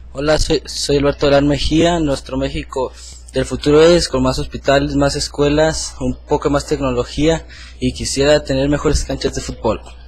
Hola, soy Alberto Durán Mejía. Nuestro México del futuro es con más hospitales, más escuelas, un poco más tecnología y quisiera tener mejores canchas de fútbol.